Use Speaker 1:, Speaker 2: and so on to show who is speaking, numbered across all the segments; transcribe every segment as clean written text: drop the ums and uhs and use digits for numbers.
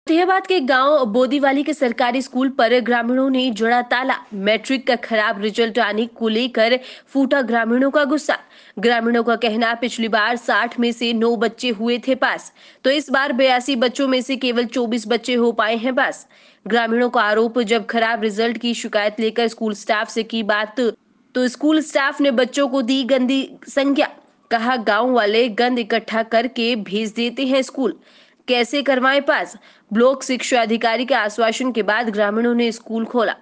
Speaker 1: फतेहाबाद के गांव बोदीवाली के सरकारी स्कूल पर ग्रामीणों ने जोड़ा ताला। मैट्रिक का खराब रिजल्ट आने को लेकर फूटा ग्रामीणों का गुस्सा। ग्रामीणों का कहना, पिछली बार 60 में से 9 बच्चे हुए थे पास, तो इस बार 82 बच्चों में से केवल 24 बच्चे हो पाए हैं पास। ग्रामीणों का आरोप, जब खराब रिजल्ट की शिकायत लेकर स्कूल स्टाफ से की बात तो स्कूल स्टाफ ने बच्चों को दी गंदी संज्ञा। कहा, गांव वाले गंद इकट्ठा करके भेज देते हैं स्कूल, कैसे करवाएं पास। ब्लॉक शिक्षा अधिकारी के आश्वासन के बाद ग्रामीणों ने स्कूल खोला।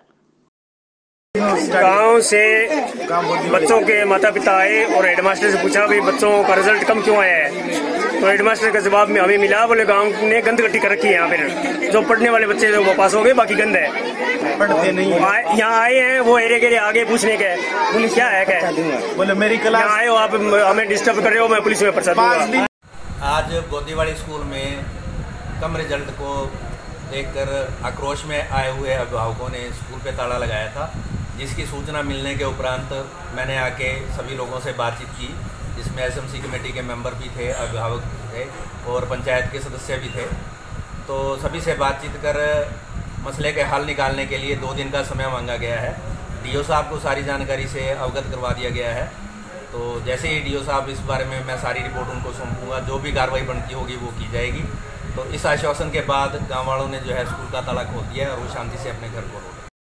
Speaker 2: गांव से बच्चों के माता पिता आए और हेडमास्टर से पूछा भाई बच्चों का रिजल्ट कम क्यों आया है। तो हेडमास्टर का जवाब में हमें मिला, बोले गांव ने गंद इकट्ठी कर रखी है। यहाँ पे जो पढ़ने वाले बच्चे जो वो पास हो गए, बाकी गंद है, पढ़ते नहीं। यहाँ आए हैं वो एरिया के आगे पूछने के, पुलिस क्या है, क्या बोले मेरी क्लास आए हो आप हमें डिस्टर्ब कर रहे हो, मैं पुलिस में पर्चा दूंगा।
Speaker 3: आज बोदीवाली स्कूल में कम रिजल्ट को देखकर आक्रोश में आए हुए अभिभावकों ने स्कूल पे ताला लगाया था, जिसकी सूचना मिलने के उपरांत मैंने आके सभी लोगों से बातचीत की, जिसमें एसएमसी कमेटी के मेंबर भी थे, अभिभावक थे और पंचायत के सदस्य भी थे। तो सभी से बातचीत कर मसले के हल निकालने के लिए 2 दिन का समय मांगा गया है। डीओ साहब को सारी जानकारी से अवगत करवा दिया गया है। तो जैसे ही डीओ साहब इस बारे में मैं सारी रिपोर्ट उनको सौंपूंगा, जो भी कार्रवाई बनती होगी वो की जाएगी। तो इस आश्वासन के बाद गाँव वालों ने जो है स्कूल का ताला खोल दिया है और वो शांति से अपने घर को लौटे।